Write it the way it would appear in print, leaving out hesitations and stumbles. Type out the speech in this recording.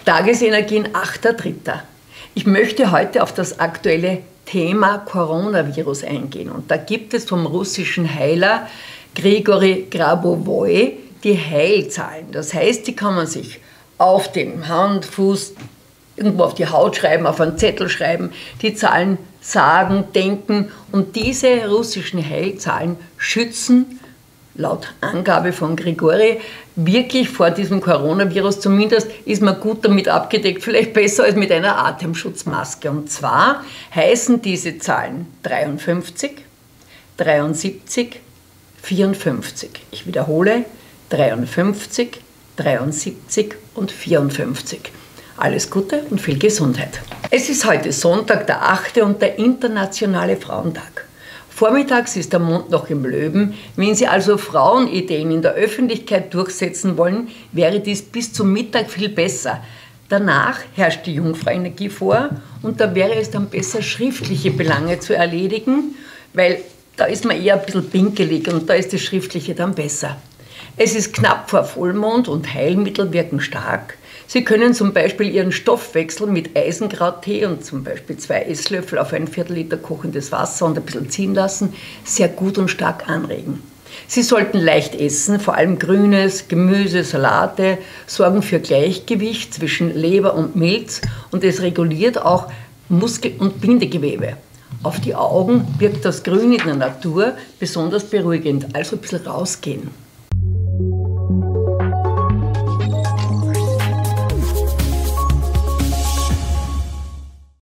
Tagesenergien 8.3. Ich möchte heute auf das aktuelle Thema Coronavirus eingehen. Und da gibt es vom russischen Heiler Grigori Grabovoi die Heilzahlen. Das heißt, die kann man sich auf den Hand, Fuß, irgendwo auf die Haut schreiben, auf einen Zettel schreiben, die Zahlen sagen, denken. Und diese russischen Heilzahlen schützen, laut Angabe von Grigori, wirklich vor diesem Coronavirus. Zumindest ist man gut damit abgedeckt, vielleicht besser als mit einer Atemschutzmaske. Und zwar heißen diese Zahlen 53, 73, 54. Ich wiederhole, 53, 73 und 54. Alles Gute und viel Gesundheit. Es ist heute Sonntag, der 8. und der internationale Frauentag. Vormittags ist der Mond noch im Löwen. Wenn Sie also Frauenideen in der Öffentlichkeit durchsetzen wollen, wäre dies bis zum Mittag viel besser. Danach herrscht die Jungfrauenergie vor und da wäre es dann besser, schriftliche Belange zu erledigen, weil da ist man eher ein bisschen pinkelig und da ist das Schriftliche dann besser. Es ist knapp vor Vollmond und Heilmittel wirken stark. Sie können zum Beispiel Ihren Stoffwechsel mit Eisenkrauttee und zum Beispiel 2 Esslöffel auf ein Viertel-Liter kochendes Wasser und ein bisschen ziehen lassen, sehr gut und stark anregen. Sie sollten leicht essen, vor allem Grünes, Gemüse, Salate, sorgen für Gleichgewicht zwischen Leber und Milz und es reguliert auch Muskel- und Bindegewebe. Auf die Augen wirkt das Grün in der Natur besonders beruhigend, also ein bisschen rausgehen.